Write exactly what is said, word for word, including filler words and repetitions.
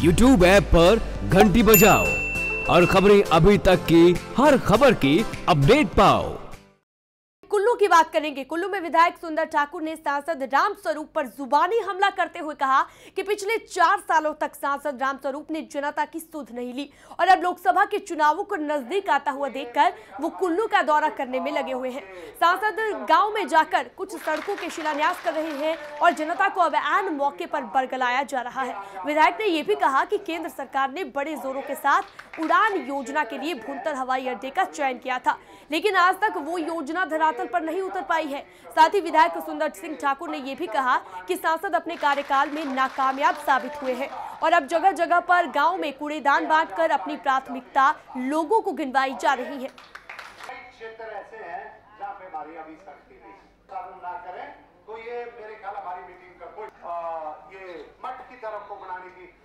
YouTube app पर घंटी बजाओ और खबरें अभी तक की हर खबर की अपडेट पाओ। कुल्लू की बात करेंगे। कुल्लू में विधायक सुंदर ठाकुर ने सांसद रामस्वरूप पर जुबानी हमला करते हुए कहा कि पिछले चार सालों तक सांसद रामस्वरूप ने जनता की सुध नहीं ली और अब लोकसभा के चुनावों को नजदीक आता हुआ देखकर वो कुल्लू का दौरा करने में लगे हुए हैं। सांसद गांव में जाकर कुछ सड़कों के शिलान्यास कर रहे हैं और जनता को अब ऐन मौके पर बरगलाया जा रहा है। विधायक ने यह भी कहा कि केंद्र सरकार ने बड़े जोरों के साथ उड़ान योजना के लिए भुंतर हवाई अड्डे का चयन किया था, लेकिन आज तक वो योजना धरातल पर नहीं उतर पाई है। साथ ही विधायक सुंदर सिंह ठाकुर ने यह भी कहा कि सांसद अपने कार्यकाल में नाकामयाब साबित हुए हैं और अब जगह जगह पर गांव में कूड़ेदान बांटकर अपनी प्राथमिकता लोगों को गिनवाई जा रही है। क्षेत्र ऐसे हैं जहां पे हमारी अभी सख्ती नहीं कानून ना करें तो ये मेरे ख्याल हमारी मीटिंग का कोई ये मठ की तरफ को बनाने की